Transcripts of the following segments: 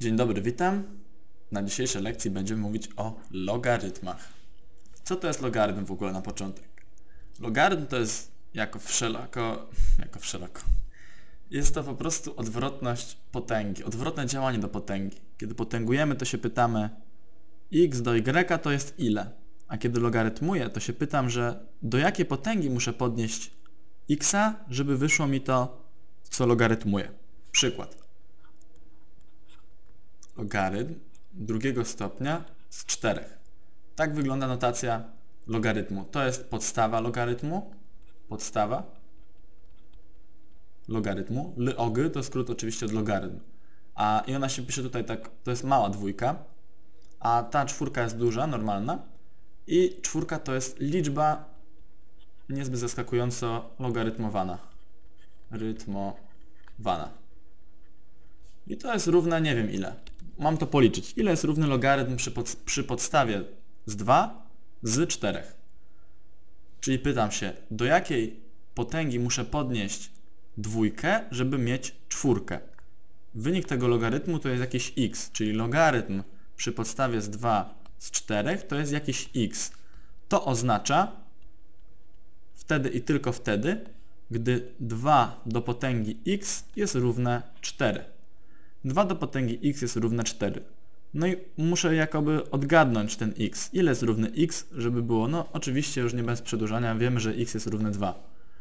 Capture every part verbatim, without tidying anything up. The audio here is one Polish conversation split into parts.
Dzień dobry, witam. Na dzisiejszej lekcji będziemy mówić o logarytmach. Co to jest logarytm w ogóle na początek? Logarytm to jest jako wszelako, jako wszelako. Jest to po prostu odwrotność potęgi, odwrotne działanie do potęgi. Kiedy potęgujemy, to się pytamy x do y to jest ile? A kiedy logarytmuję, to się pytam, że do jakiej potęgi muszę podnieść xa, żeby wyszło mi to, co logarytmuję. Przykład. Logarytm drugiego stopnia z czterech. Tak wygląda notacja logarytmu. To jest podstawa logarytmu. Podstawa logarytmu. Log to skrót oczywiście od logarytm. A i ona się pisze tutaj tak, to jest mała dwójka, a ta czwórka jest duża, normalna. I czwórka to jest liczba niezbyt zaskakująco logarytmowana. Rytmowana. I to jest równe nie wiem ile. Mam to policzyć. Ile jest równy logarytm przy, pod, przy podstawie z dwa z czterech? Czyli pytam się, do jakiej potęgi muszę podnieść dwójkę, żeby mieć czwórkę? Wynik tego logarytmu to jest jakiś x, czyli logarytm przy podstawie z dwa z czterech to jest jakiś x. To oznacza wtedy i tylko wtedy, gdy dwa do potęgi x jest równe cztery. dwa do potęgi x jest równe cztery. No i muszę jakoby odgadnąć ten x. Ile jest równy x, żeby było? No oczywiście już nie bez przedłużania, wiemy, że x jest równe dwa.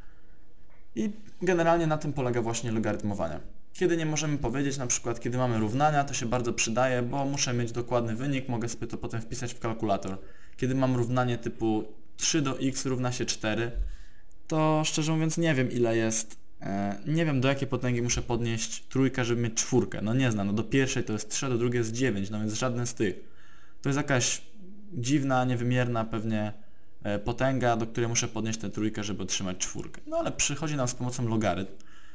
I generalnie na tym polega właśnie logarytmowanie. Kiedy nie możemy powiedzieć, na przykład kiedy mamy równania, to się bardzo przydaje, bo muszę mieć dokładny wynik, mogę sobie to potem wpisać w kalkulator. Kiedy mam równanie typu trzy do x równa się cztery, to szczerze mówiąc nie wiem ile jest, e, nie wiem do jakiej potęgi muszę podnieść trójkę, żeby mieć czwórkę. No nie znam, no do pierwszej to jest trzy, do drugiej jest dziewięć, no więc żaden z tych. To jest jakaś dziwna, niewymierna pewnie e, potęga, do której muszę podnieść tę trójkę, żeby otrzymać czwórkę. No ale przychodzi nam z pomocą logarytm,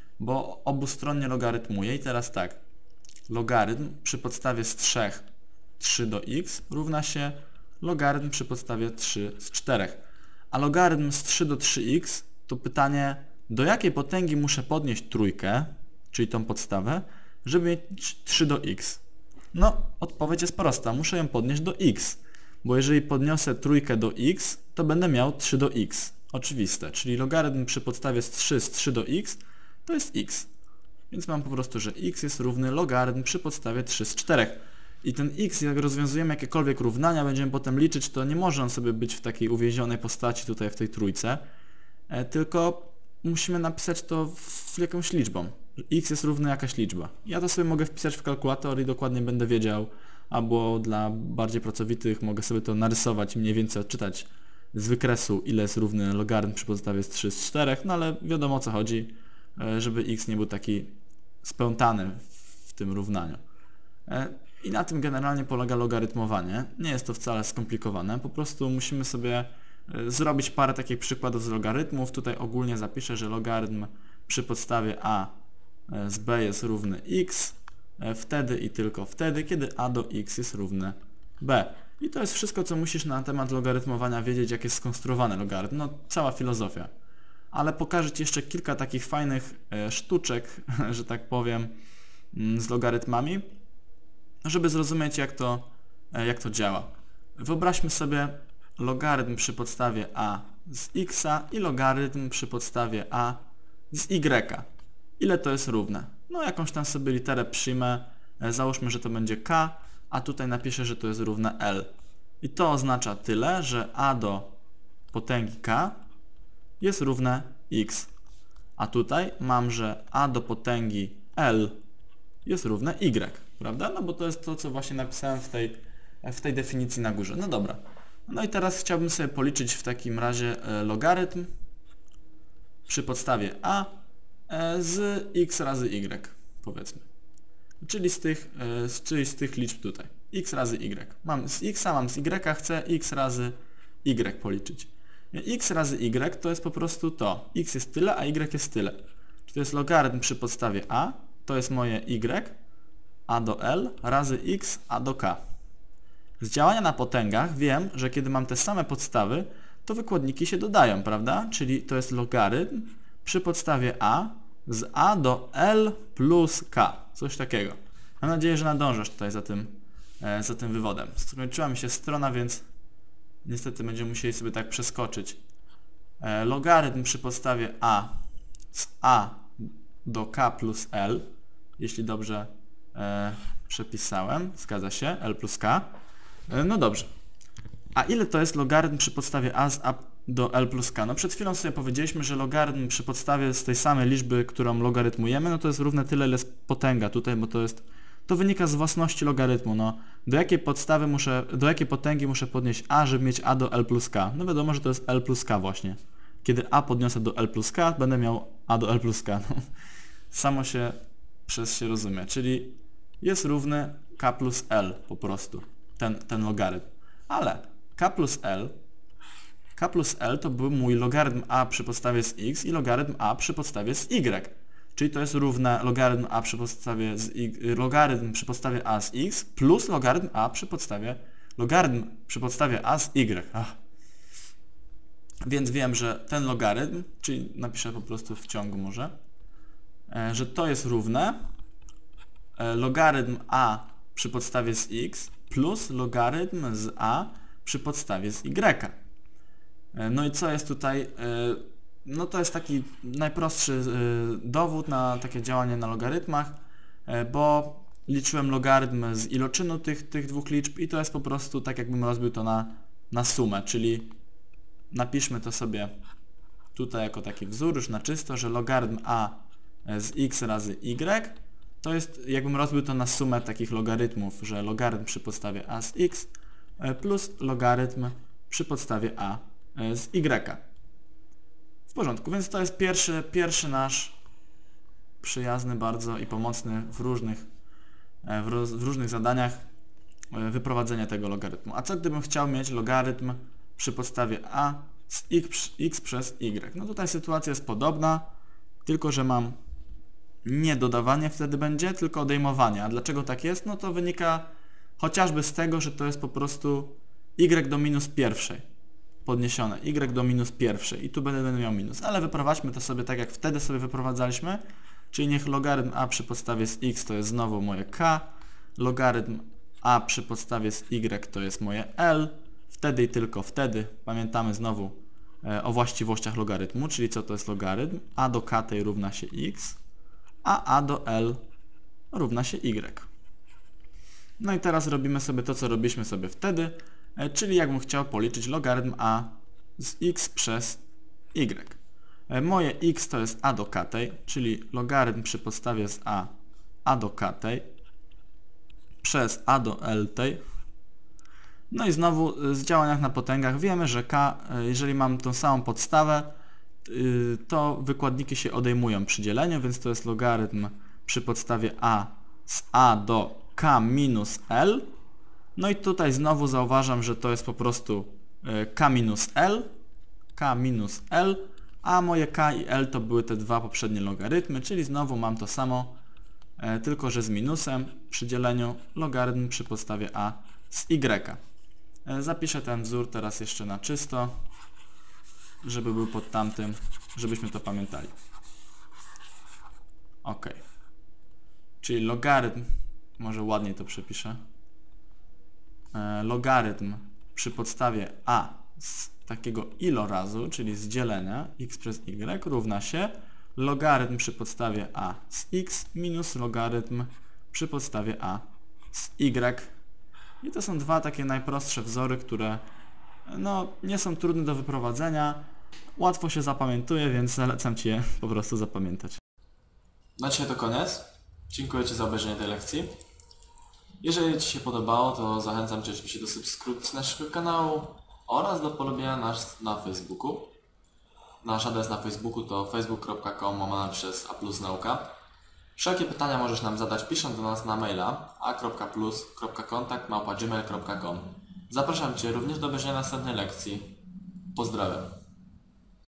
bo obustronnie logarytmuje i teraz tak. Logarytm przy podstawie z trzech trzy do x równa się logarytm przy podstawie trzy z czterech. A logarytm z trzy do trzy x to pytanie, do jakiej potęgi muszę podnieść trójkę, czyli tą podstawę, żeby mieć trzy do x. No, odpowiedź jest prosta, muszę ją podnieść do x, bo jeżeli podniosę trójkę do x, to będę miał trzy do x. Oczywiste, czyli logarytm przy podstawie z trzy z trzy do x to jest x. Więc mam po prostu, że x jest równy logarytm przy podstawie trzy z czterech. I ten x, jak rozwiązujemy jakiekolwiek równania, będziemy potem liczyć, to nie może on sobie być w takiej uwięzionej postaci tutaj w tej trójce, e, tylko musimy napisać to w jakąś liczbą. X jest równy jakaś liczba. Ja to sobie mogę wpisać w kalkulator i dokładnie będę wiedział, albo dla bardziej pracowitych mogę sobie to narysować i mniej więcej odczytać z wykresu, ile jest równy logarytm przy podstawie z trzy z czterech, no ale wiadomo o co chodzi, e, żeby x nie był taki spełtany w tym równaniu. E, I na tym generalnie polega logarytmowanie. Nie jest to wcale skomplikowane, po prostu musimy sobie zrobić parę takich przykładów z logarytmów. Tutaj ogólnie zapiszę, że logarytm przy podstawie a z b jest równy x, wtedy i tylko wtedy, kiedy a do x jest równe b. I to jest wszystko, co musisz na temat logarytmowania wiedzieć, jak jest skonstruowany logarytm. No, cała filozofia. Ale pokażę Ci jeszcze kilka takich fajnych sztuczek, że tak powiem, z logarytmami, żeby zrozumieć jak to, jak to działa. Wyobraźmy sobie logarytm przy podstawie a z xa i logarytm przy podstawie a z y. Ile to jest równe? No jakąś tam sobie literę przyjmę, załóżmy, że to będzie k, a tutaj napiszę, że to jest równe l. I to oznacza tyle, że a do potęgi k jest równe x. A tutaj mam, że a do potęgi l jest równe y. Prawda? No bo to jest to, co właśnie napisałem w tej, w tej definicji na górze. No dobra. No i teraz chciałbym sobie policzyć w takim razie logarytm przy podstawie a z x razy y, powiedzmy. Czyli z tych, czyli z tych liczb tutaj. X razy y. Mam z x, mam z y, chcę x razy y policzyć. X razy y to jest po prostu to. X jest tyle, a y jest tyle. Czyli to jest logarytm przy podstawie a, to jest moje y, a do l razy x a do k. Z działania na potęgach wiem, że kiedy mam te same podstawy, to wykładniki się dodają, prawda? Czyli to jest logarytm przy podstawie a z a do l plus k. Coś takiego. Mam nadzieję, że nadążasz tutaj za tym, e, za tym wywodem. Skończyła mi się strona, więc niestety będziemy musieli sobie tak przeskoczyć. E, logarytm przy podstawie a z a do k plus l, jeśli dobrze e, przepisałem, zgadza się, l plus k. E, no dobrze. A ile to jest logarytm przy podstawie a z a do l plus k? No przed chwilą sobie powiedzieliśmy, że logarytm przy podstawie z tej samej liczby, którą logarytmujemy, no to jest równe tyle, ile jest potęga tutaj, bo to jest, to wynika z własności logarytmu, no. Do jakiej podstawy muszę, do jakiej potęgi muszę podnieść a, żeby mieć a do l plus k? No wiadomo, że to jest l plus k właśnie. Kiedy a podniosę do l plus k, będę miał a do l plus k. No. Samo się przez się rozumie, czyli jest równy k plus l po prostu, ten, ten logarytm. Ale k plus l, k plus l to był mój logarytm a przy podstawie z x i logarytm a przy podstawie z y. Czyli to jest równe logarytm a przy podstawie z y, logarytm przy podstawie a z x plus logarytm a przy podstawie logarytm przy podstawie a z y. Ach. Więc wiem, że ten logarytm, czyli napiszę po prostu w ciągu może, e, że to jest równe e, logarytm a przy podstawie z x plus logarytm z a przy podstawie z y. E, no i co jest tutaj? E, no to jest taki najprostszy e, dowód na takie działanie na logarytmach, e, bo liczyłem logarytm z iloczynu tych, tych dwóch liczb i to jest po prostu tak, jakbym rozbił to na, na sumę, czyli napiszmy to sobie tutaj jako taki wzór już na czysto, że logarytm a z x razy y to jest, jakbym rozbił to na sumę takich logarytmów, że logarytm przy podstawie a z x plus logarytm przy podstawie a z y. W porządku, więc to jest pierwszy, pierwszy nasz przyjazny bardzo i pomocny w różnych, w, roz, w różnych zadaniach wyprowadzenie tego logarytmu. A co gdybym chciał mieć logarytm przy podstawie a z x, x przez y? No tutaj sytuacja jest podobna, tylko że mam nie dodawanie wtedy będzie, tylko odejmowanie. A dlaczego tak jest? No to wynika chociażby z tego, że to jest po prostu y do minus pierwszej podniesione, y do minus pierwszej i tu będę, będę miał minus. Ale wyprowadźmy to sobie tak jak wtedy sobie wyprowadzaliśmy, czyli niech logarytm a przy podstawie z x to jest znowu moje k, logarytm a przy podstawie z y to jest moje l, wtedy i tylko wtedy pamiętamy znowu e, o właściwościach logarytmu, czyli co to jest logarytm, a do k tej równa się x, a a do l równa się y. No i teraz robimy sobie to, co robiliśmy sobie wtedy, e, czyli jakbym chciał policzyć logarytm a z x przez y. E, moje x to jest a do k tej, czyli logarytm przy podstawie z a, a do k tej przez a do l tej. No i znowu z działaniach na potęgach wiemy, że k, jeżeli mam tą samą podstawę, to wykładniki się odejmują przy dzieleniu, więc to jest logarytm przy podstawie a z a do k minus l. No i tutaj znowu zauważam, że to jest po prostu k minus l, k minus l, a moje k i l to były te dwa poprzednie logarytmy, czyli znowu mam to samo, tylko że z minusem przy dzieleniu logarytm przy podstawie a z y. Zapiszę ten wzór teraz jeszcze na czysto, żeby był pod tamtym, żebyśmy to pamiętali. Ok. Czyli logarytm, może ładniej to przepiszę, e, logarytm przy podstawie a z takiego ilorazu, czyli z dzielenia x przez y równa się logarytm przy podstawie a z x minus logarytm przy podstawie a z y. I to są dwa takie najprostsze wzory, które no, nie są trudne do wyprowadzenia, łatwo się zapamiętuje, więc zalecam Ci je po prostu zapamiętać. Na dzisiaj to koniec. Dziękuję Ci za obejrzenie tej lekcji. Jeżeli Ci się podobało, to zachęcam Cię oczywiście do subskrypcji naszego kanału oraz do polubienia nas na Facebooku. Nasz adres na Facebooku to facebook kropka com łamane przez a plus nauka. Wszelkie pytania możesz nam zadać pisząc do nas na maila a kropka plus kropka kontakt małpa gmail kropka com. Zapraszam Cię również do obejrzenia następnej lekcji. Pozdrawiam.